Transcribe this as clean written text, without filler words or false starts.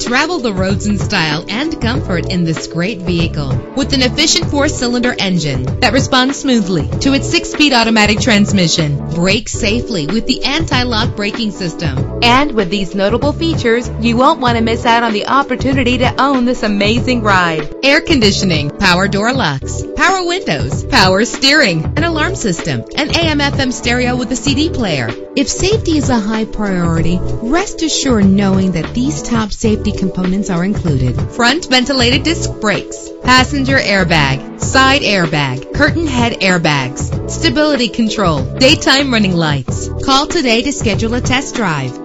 Travel the roads in style and comfort in this great vehicle with an efficient 4-cylinder engine that responds smoothly to its 6-speed automatic transmission. Brake safely with the anti-lock braking system. And with these notable features, you won't want to miss out on the opportunity to own this amazing ride. Air conditioning, power door locks, power windows, power steering, an alarm system, an AM/FM stereo with a CD player. If safety is a high priority, rest assured knowing that these top safety components are included. Front ventilated disc brakes, passenger airbag, side airbag, curtain head airbags, stability control, daytime running lights. Call today to schedule a test drive.